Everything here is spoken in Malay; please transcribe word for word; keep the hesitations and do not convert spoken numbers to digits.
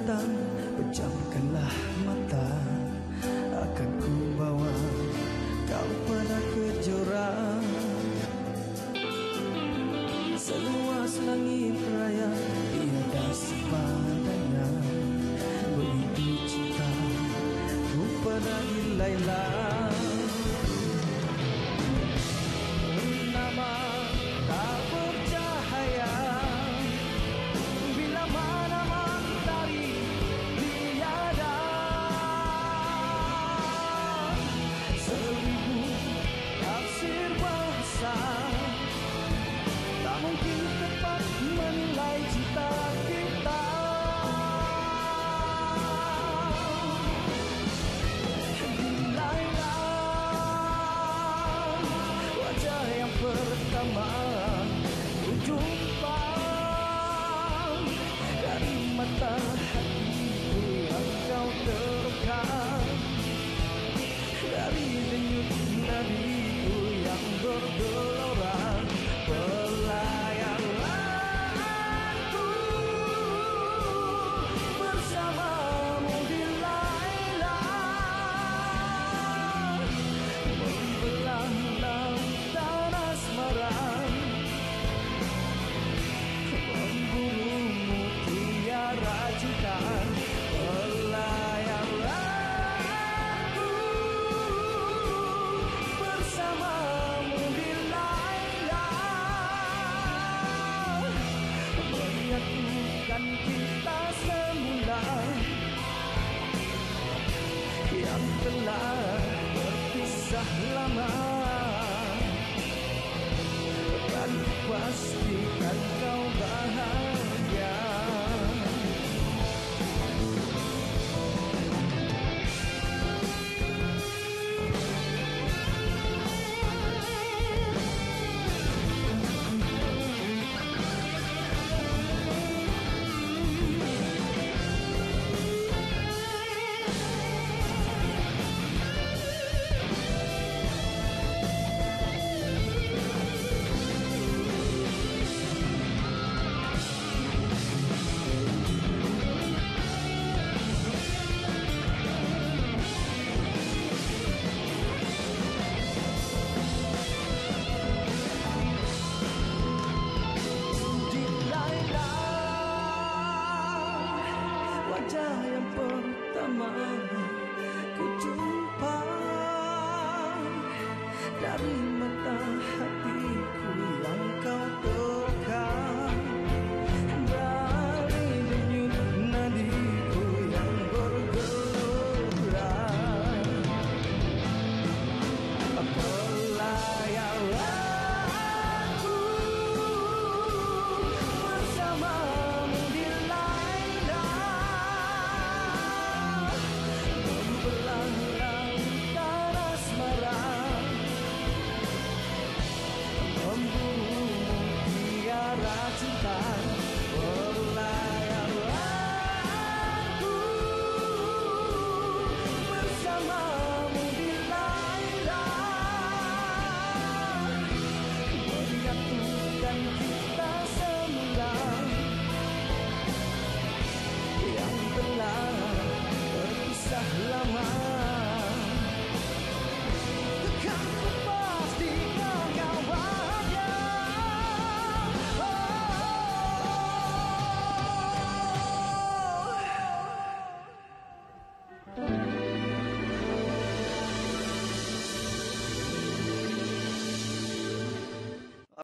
datang, pejamkanlah mata, akan ku bawa kau pada kejora. Seluas langit raya tiada sepadannya, begitu cinta ku pada Laila. Nama tak bercahaya, bila mana mentari tiada. Seribu tafsir bahasa tak mungkin tepat menilai cinta kita. Laila, wajah yang pertama ku jumpa, dari mata hatiku yang kau terkam, dari denyut nadiku yang bergelora. Pelayanlah aku bersamamu di Laila, membelah lautan asmara, memburu mutiara cinta. Pelayanlah aku bersamamu di Laila, menyatukan kita semula yang telah berpisah lama. Dan pastikan kau bahagia